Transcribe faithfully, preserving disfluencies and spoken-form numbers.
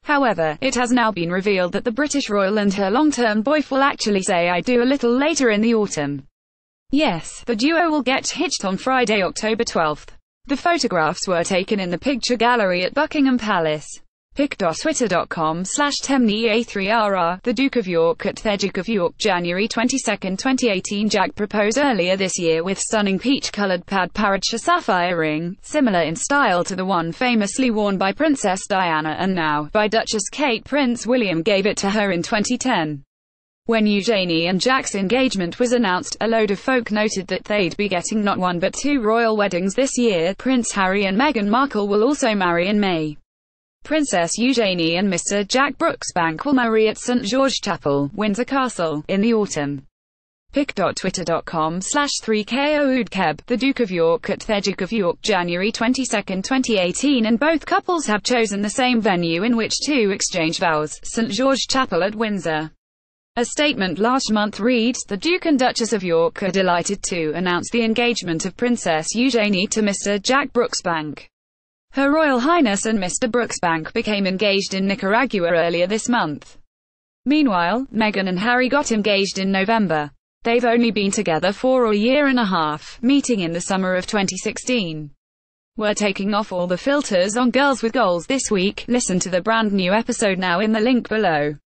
However, it has now been revealed that the British royal and her long-term boyfriend will actually say I do a little later in the autumn. Yes, the duo will get hitched on Friday, October twelfth. The photographs were taken in the picture gallery at Buckingham Palace. pic dot twitter dot com slash temni a three r r. The Duke of York at the Duke of York, January twenty-second, twenty eighteen. Jack proposed earlier this year with stunning peach-colored pad paracha sapphire ring, similar in style to the one famously worn by Princess Diana and now by Duchess Kate. Prince William gave it to her in twenty ten. When Eugenie and Jack's engagement was announced, a load of folk noted that they'd be getting not one but two royal weddings this year. Prince Harry and Meghan Markle will also marry in May. Princess Eugenie and Mister Jack Brooksbank will marry at Saint George Chapel, Windsor Castle, in the autumn. pic dot twitter dot com slash three K O Udkeb. The Duke of York at the Duke of York, January twenty-second, twenty eighteen, and both couples have chosen the same venue in which to exchange vows, Saint George Chapel at Windsor. A statement last month reads, "The Duke and Duchess of York are delighted to announce the engagement of Princess Eugenie to Mister Jack Brooksbank. Her Royal Highness and Mister Brooksbank became engaged in Nicaragua earlier this month." Meanwhile, Meghan and Harry got engaged in November. They've only been together for a year and a half, meeting in the summer of twenty sixteen. We're taking off all the filters on Girls with Goals this week. Listen to the brand new episode now in the link below.